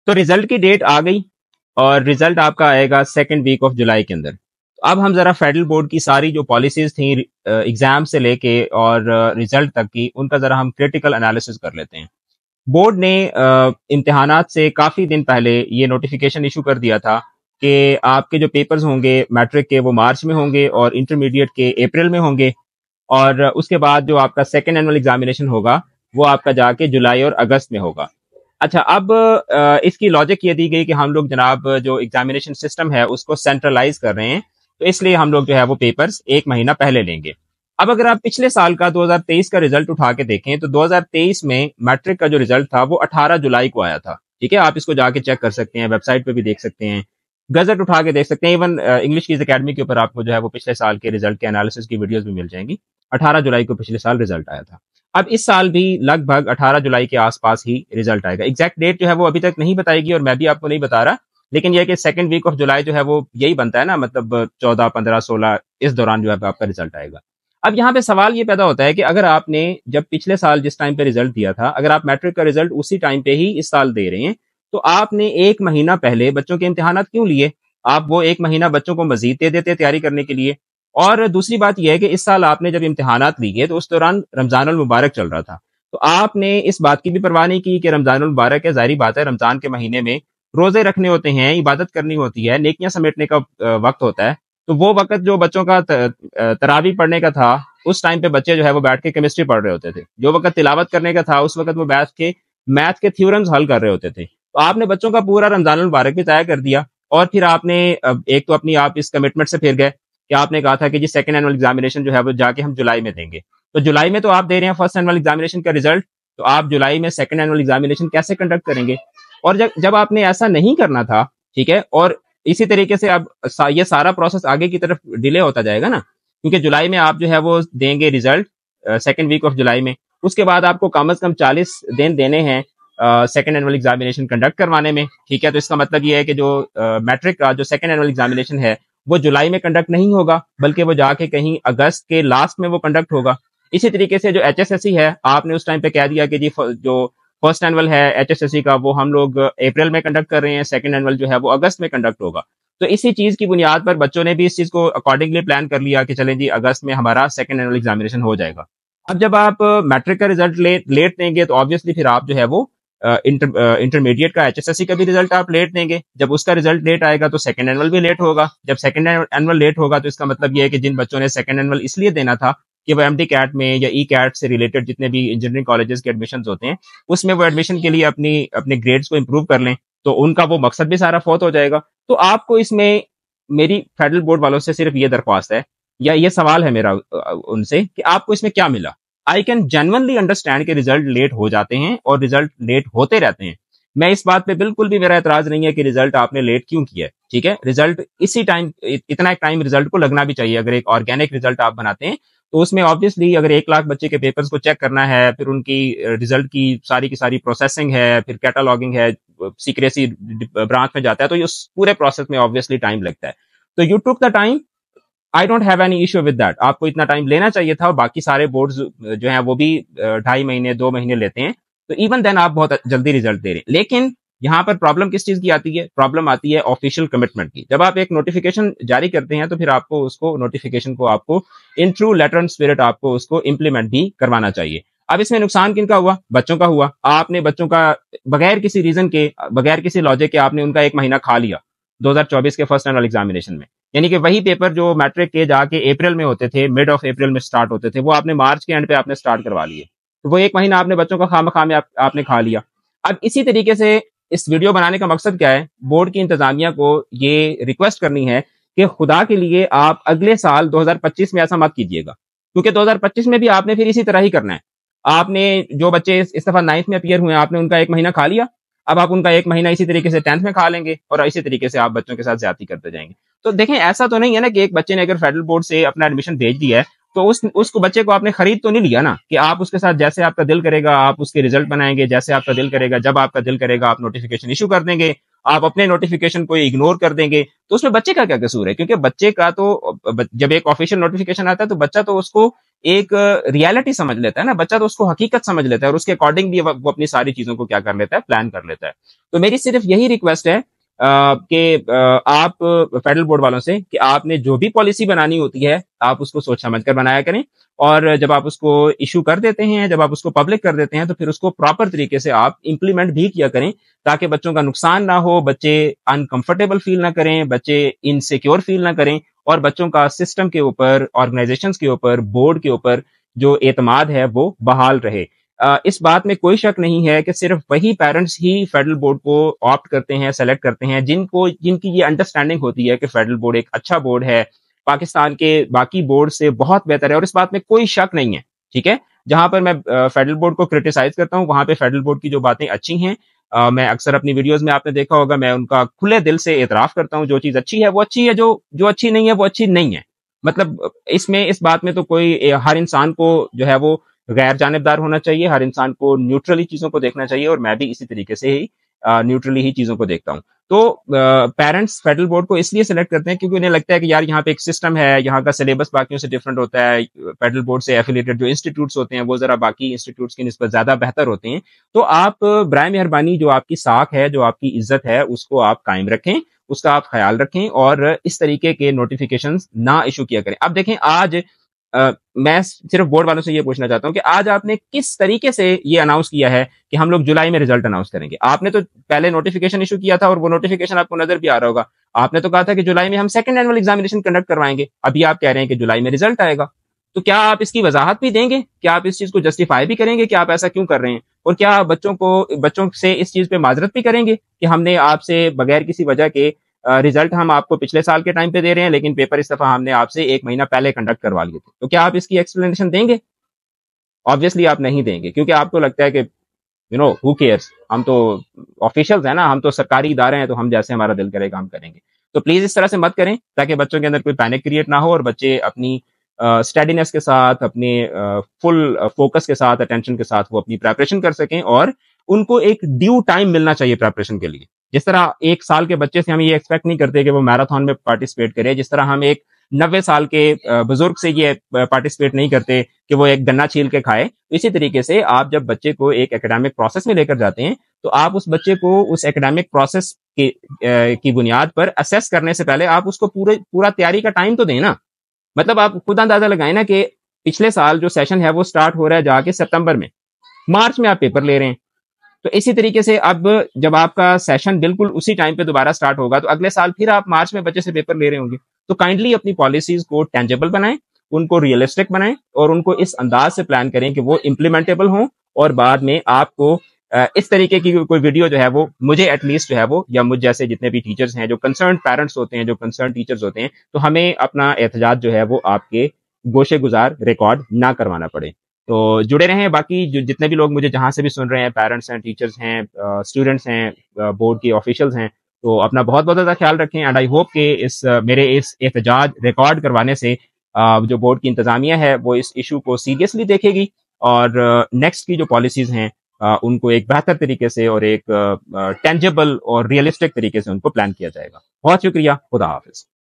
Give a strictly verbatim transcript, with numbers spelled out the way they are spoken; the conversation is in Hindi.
तो रिजल्ट की डेट आ गई और रिजल्ट आपका आएगा सेकेंड वीक ऑफ जुलाई के अंदर। तो अब हम जरा फेडरल बोर्ड की सारी जो पॉलिसीज थी एग्जाम से लेके और रिजल्ट तक की, उनका जरा हम क्रिटिकल एनालिसिस कर लेते हैं। बोर्ड ने इम्तिहानात से काफी दिन पहले ये नोटिफिकेशन इशू कर दिया था कि आपके जो पेपर्स होंगे मैट्रिक के वो मार्च में होंगे और इंटरमीडिएट के अप्रैल में होंगे, और उसके बाद जो आपका सेकेंड एनुअल एग्जामिनेशन होगा वो आपका जाके जुलाई और अगस्त में होगा। अच्छा, अब इसकी लॉजिक ये दी गई कि हम लोग जनाब जो एग्जामिनेशन सिस्टम है उसको सेंट्रलाइज कर रहे हैं, तो इसलिए हम लोग जो है वो पेपर्स एक महीना पहले लेंगे। अब अगर आप पिछले साल का दो हज़ार तेईस का रिजल्ट उठा के देखें तो दो हज़ार तेईस में मैट्रिक का जो रिजल्ट था वो अठारह जुलाई को आया था। ठीक है, आप इसको जाके चेक कर सकते हैं, वेबसाइट पे भी देख सकते हैं, गजट उठा के देख सकते हैं, इवन इंग्लिश की अकेडमी के ऊपर आपको जो है वो पिछले साल के रिजल्ट के एनालिसिस की वीडियोस भी मिल जाएंगी। अठारह जुलाई को पिछले साल रिजल्ट आया था। अब इस साल भी लगभग अठारह जुलाई के आसपास ही रिजल्ट आएगा। एग्जैक्ट डेट जो है वो अभी तक नहीं बताएगी और मैं भी आपको नहीं बता रहा, लेकिन यह कि सेकंड वीक ऑफ जुलाई जो है वो यही बनता है ना, मतलब चौदह पंद्रह सोलह इस दौरान जो है आपका रिजल्ट आएगा। अब यहाँ पे सवाल ये पैदा होता है कि अगर आपने जब पिछले साल जिस टाइम पे रिजल्ट दिया था, अगर आप मैट्रिक का रिजल्ट उसी टाइम पे ही इस साल दे रहे हैं, तो आपने एक महीना पहले बच्चों के इम्तिहानात क्यों लिए? आप वो एक महीना बच्चों को मजीद दे देते तैयारी करने के लिए। और दूसरी बात यह है कि इस साल आपने जब इम्तिहानात लिए तो उस दौरान रमजानुल मुबारक चल रहा था, तो आपने इस बात की भी परवाह नहीं की कि रमजानुल मुबारक है, जाहिर बात है रमजान के महीने में रोजे रखने होते हैं, इबादत करनी होती है, नेकियां समेटने का वक्त होता है। तो वो वक्त जो बच्चों का तरावी पढ़ने का था, उस टाइम पे बच्चे जो है वो बैठ के केमिस्ट्री पढ़ रहे होते थे। जो वक्त तिलावत करने का था उस वक्त वो बैठ के मैथ के थ्योरम्स हल कर रहे होते थे। तो आपने बच्चों का पूरा रमजानुल मुबारक भी तय कर दिया और फिर आपने एक तो अपनी आप इस कमिटमेंट से फिर गए कि आपने कहा था कि जी सेकंड एनुअल एग्जामिनेशन जो है वो जाके हम जुलाई में देंगे। तो जुलाई में तो आप दे रहे हैं फर्स्ट एनुअल एग्जामिनेशन का रिजल्ट, तो आप जुलाई में सेकंड एनुअल एग्जामिनेशन कैसे कंडक्ट करेंगे? और जब जब आपने ऐसा नहीं करना था, ठीक है, और इसी तरीके से अब सा, ये सारा प्रोसेस आगे की तरफ डिले होता जाएगा ना, क्योंकि जुलाई में आप जो है वो देंगे result second week of July में, उसके बाद आपको कम अज कम चालीस दिन देने हैं सेकंड एनुअल एग्जामिनेशन कंडक्ट करवाने में। ठीक है, तो इसका मतलब ये है कि जो मैट्रिक का जो सेकंड एनुअल एग्जामिनेशन है वो जुलाई में कंडक्ट नहीं होगा, बल्कि वो जाके कहीं अगस्त के लास्ट में वो कंडक्ट होगा। इसी तरीके से जो एच एस एस सी है, आपने उस टाइम पे कह दिया कि जी जो फर्स्ट एनुअल है एच एस एस सी का वो हम लोग अप्रैल में कंडक्ट कर रहे हैं, सेकंड एनुअल जो है वो अगस्त में कंडक्ट होगा। तो इसी चीज की बुनियाद पर बच्चों ने भी इस चीज को अकॉर्डिंगली प्लान कर लिया कि चलें जी अगस्त में हमारा सेकंड एनुअल एग्जामिनेशन हो जाएगा। अब जब आप मैट्रिक का रिजल्ट ले, लेट देंगे तो ऑब्वियसली फिर आप जो है वो इंटर इंटरमीडिएट का एच एस एस सी का भी रिजल्ट आप लेट देंगे। जब उसका रिजल्ट लेट आएगा तो सेकंड एनुअल भी लेट होगा। जब सेकंड एनुअल लेट होगा तो इसका मतलब ये है कि जिन बच्चों ने सेकंड एनुअल इसलिए देना था कि वो एमडी कैट में या ई कैट से रिलेटेड जितने भी इंजीनियरिंग कॉलेजेस के एडमिशंस होते हैं उसमें वो एडमिशन के लिए अपनी अपने ग्रेड्स को इंप्रूव कर लें, तो उनका वो मकसद भी सारा फौत हो जाएगा। तो आपको इसमें मेरी फेडरल बोर्ड वालों से सिर्फ ये दरख्वास्त है या ये सवाल है मेरा उनसे कि आपको इसमें क्या मिला? आई कैन जेन्युइनली अंडरस्टैंड कि रिजल्ट लेट हो जाते हैं और रिजल्ट लेट होते रहते हैं। मैं इस बात पे बिल्कुल भी मेरा एतराज नहीं है कि रिजल्ट आपने लेट क्यों किया है। ठीक है, रिजल्ट इसी टाइम इतना एक टाइम रिजल्ट को लगना भी चाहिए। अगर एक ऑर्गेनिक रिजल्ट आप बनाते हैं तो उसमें ऑब्वियसली अगर एक लाख बच्चे के पेपर्स को चेक करना है, फिर उनकी रिजल्ट की सारी की सारी प्रोसेसिंग है, फिर कैटालॉगिंग है, सीक्रेसी ब्रांच में जाता है, तो इस पूरे प्रोसेस में ऑब्वियसली टाइम लगता है। तो you took the time, I don't have any issue with that. आपको इतना टाइम लेना चाहिए था और बाकी सारे बोर्ड्स जो हैं वो भी ढाई महीने दो महीने लेते हैं, तो इवन देन आप बहुत जल्दी रिजल्ट दे रहे हैं। लेकिन यहाँ पर प्रॉब्लम किस चीज की आती है? प्रॉब्लम आती है ऑफिशियल कमिटमेंट की। जब आप एक नोटिफिकेशन जारी करते हैं तो फिर आपको उसको नोटिफिकेशन को आपको in true letter and spirit आपको उसको इम्प्लीमेंट भी करवाना चाहिए। अब इसमें नुकसान किनका हुआ? बच्चों का हुआ। आपने बच्चों का बगैर किसी रीजन के, बगैर किसी लॉजिक के आपने उनका एक महीना खा लिया दो हज़ार चौबीस के फर्स्ट एनुअल एग्जामिनेशन में। यानी कि वही पेपर जो मैट्रिक के जाके अप्रैल में होते थे, मिड ऑफ अप्रैल में स्टार्ट होते थे, वो आपने मार्च के एंड पे आपने स्टार्ट करवा लिए। तो वो एक महीना आपने बच्चों का खाम खा में आप, आपने खा लिया। अब इसी तरीके से इस वीडियो बनाने का मकसद क्या है? बोर्ड की इंतजामिया को ये रिक्वेस्ट करनी है कि खुदा के लिए आप अगले साल दो हज़ार पच्चीस में ऐसा मत कीजिएगा, क्योंकि दो हज़ार पच्चीस में भी आपने फिर इसी तरह ही करना है। आपने जो बच्चे इस दफा नाइन्थ में अपीयर हुए आपने उनका एक महीना खा लिया, अब आप उनका एक महीना इसी तरीके से टेंथ में खा लेंगे और इसी तरीके से आप बच्चों के साथ ज्यादती करते जाएंगे। तो देखें, ऐसा तो नहीं है ना कि एक बच्चे ने अगर फेडरल बोर्ड से अपना एडमिशन भेज दिया है तो उस उसको बच्चे को आपने खरीद तो नहीं लिया ना, कि आप उसके साथ जैसे आपका दिल करेगा आप उसके रिजल्ट बनाएंगे, जैसे आपका दिल करेगा, जब आपका दिल करेगा आप नोटिफिकेशन इशू कर देंगे आप अपने नोटिफिकेशन को इग्नोर कर देंगे, तो उसमें बच्चे का क्या कसूर है? क्योंकि बच्चे का तो जब एक ऑफिशियल नोटिफिकेशन आता है तो बच्चा तो उसको एक रियलिटी समझ लेता है ना, बच्चा तो उसको हकीकत समझ लेता है और उसके अकॉर्डिंग भी वो अपनी सारी चीजों को क्या कर लेता है, प्लान कर लेता है। तो मेरी सिर्फ यही रिक्वेस्ट है कि आप फेडरल बोर्ड वालों से कि आपने जो भी पॉलिसी बनानी होती है आप उसको सोच समझ कर बनाया करें, और जब आप उसको इशू कर देते हैं, जब आप उसको पब्लिक कर देते हैं, तो फिर उसको प्रॉपर तरीके से आप इंप्लीमेंट भी किया करें, ताकि बच्चों का नुकसान ना हो, बच्चे अनकंफर्टेबल फील ना करें, बच्चे इनसिक्योर फील ना करें, और बच्चों का सिस्टम के ऊपर, ऑर्गेनाइजेशंस के ऊपर, बोर्ड के ऊपर जो एतमाद है वो बहाल रहे। Uh, इस बात में कोई शक नहीं है कि सिर्फ वही पेरेंट्स ही फेडरल बोर्ड को ऑप्ट करते हैं, सेलेक्ट करते हैं, जिनको जिनकी ये अंडरस्टैंडिंग होती है कि फेडरल बोर्ड एक अच्छा बोर्ड है, पाकिस्तान के बाकी बोर्ड से बहुत बेहतर है, और इस बात में कोई शक नहीं है। ठीक है, जहां पर मैं फेडरल बोर्ड को क्रिटिसाइज करता हूं, वहां पे फेडरल बोर्ड की जो बातें अच्छी हैं, uh, मैं अक्सर अपनी वीडियोस में आपने देखा होगा, मैं उनका खुले दिल से एतराफ करता हूं। जो चीज अच्छी है वो अच्छी है, जो जो अच्छी नहीं है वो अच्छी नहीं है। मतलब इसमें इस बात में तो कोई, हर इंसान को जो है वो गैर जानिबदार होना चाहिए, हर इंसान को न्यूट्रली चीजों को देखना चाहिए, और मैं भी इसी तरीके से ही न्यूट्रली ही चीजों को देखता हूं। तो पेरेंट्स फेडरल बोर्ड को इसलिए सेलेक्ट करते हैं क्योंकि उन्हें लगता है कि यार यहाँ पे एक सिस्टम है, यहाँ का सिलेबस बाकियों से डिफरेंट होता है, फेडरल बोर्ड से एफिलिएटेड जो इंस्टीट्यूट्स होते हैं वो जरा बाकी इंस्टीट्यूट्स की निस्बत ज्यादा बेहतर होते हैं। तो आप बराए मेहरबानी जो आपकी साख है, जो आपकी इज्जत है, उसको आप कायम रखें, उसका आप ख्याल रखें, और इस तरीके के नोटिफिकेशंस ना इशू किया करें। अब देखें, आज Uh, मैं सिर्फ बोर्ड वालों से ये पूछना चाहता हूं कि आज आपने किस तरीके से ये अनाउंस किया है कि हम लोग जुलाई में रिजल्ट अनाउंस करेंगे। आपने तो पहले नोटिफिकेशन इशू किया था, और वो नोटिफिकेशन आपको नजर भी आ रहा होगा। आपने तो कहा था कि जुलाई में हम सेकंड एनुअल एग्जामिनेशन कंडक्ट करवाएंगे, अभी आप कह रहे हैं कि जुलाई में रिजल्ट आएगा। तो क्या आप इसकी वजाहत भी देंगे? क्या आप इस चीज को जस्टिफाई भी करेंगे कि आप ऐसा क्यों कर रहे हैं? और क्या बच्चों को बच्चों से इस चीज पे माजरत भी करेंगे कि हमने आपसे बगैर किसी वजह के रिजल्ट हम आपको पिछले साल के टाइम पे दे रहे हैं, लेकिन पेपर इस दफा हमने आपसे एक महीना पहले कंडक्ट करवा लिए थे? तो क्या आप इसकी एक्सप्लेनेशन देंगे? ऑब्वियसली आप नहीं देंगे, क्योंकि आपको लगता है कि यू नो हु केयर्स, हम तो ऑफिशियल्स हैं ना, हम तो सरकारी इदारे हैं, तो हम जैसे हमारा दिल करेगा हम करेंगे। तो प्लीज इस तरह से मत करें, ताकि बच्चों के अंदर कोई पैनिक क्रिएट ना हो, और बच्चे अपनी स्टडीनेस uh, के साथ, अपने फुल uh, फोकस के साथ, अटेंशन के साथ वो अपनी प्रेपरेशन कर सकें, और उनको एक ड्यू टाइम मिलना चाहिए प्रेपरेशन के लिए। जिस तरह एक साल के बच्चे से हम ये एक्सपेक्ट नहीं करते कि वो मैराथन में पार्टिसिपेट करे, जिस तरह हम एक नब्बे साल के बुजुर्ग से ये पार्टिसिपेट नहीं करते कि वो एक गन्ना छील के खाए, इसी तरीके से आप जब बच्चे को एक एकेडमिक प्रोसेस में लेकर जाते हैं, तो आप उस बच्चे को उस एकेडमिक प्रोसेस की, की बुनियाद पर असेस करने से पहले आप उसको पूरे पूरा तैयारी का टाइम तो दें ना। मतलब आप खुद अंदाजा लगाएं ना कि पिछले साल जो सेशन है वो स्टार्ट हो रहा है जाके सितंबर में, मार्च में आप पेपर ले रहे हैं। तो इसी तरीके से अब जब आपका सेशन बिल्कुल उसी टाइम पे दोबारा स्टार्ट होगा, तो अगले साल फिर आप मार्च में बच्चे से पेपर ले रहे होंगे। तो काइंडली अपनी पॉलिसीज को टेंजेबल बनाएं, उनको रियलिस्टिक बनाएं, और उनको इस अंदाज से प्लान करें कि वो इम्प्लीमेंटेबल हों, और बाद में आपको इस तरीके की कोई वीडियो जो है वो, मुझे एटलीस्ट जो है वो, या मुझ जैसे जितने भी टीचर्स हैं, जो कंसर्न पेरेंट्स होते हैं, जो कंसर्न टीचर्स होते हैं, तो हमें अपना एहतजाज जो है वो आपके गोशे गुजार रिकॉर्ड ना करवाना पड़े। तो जुड़े रहें। बाकी जो जितने भी लोग मुझे जहां से भी सुन रहे हैं, पेरेंट्स हैं, टीचर्स हैं, स्टूडेंट्स हैं, बोर्ड के ऑफिशियल्स हैं, तो अपना बहुत बहुत ज्यादा ख्याल रखें। एंड आई होप कि इस मेरे इस एहतजाज रिकॉर्ड करवाने से जो बोर्ड की इंतजामिया है वो इस इशू को सीरियसली देखेगी, और नेक्स्ट की जो पॉलिसीज हैं उनको एक बेहतर तरीके से और एक टेंजेबल और रियलिस्टिक तरीके से उनको प्लान किया जाएगा। बहुत शुक्रिया। खुदा हाफिज।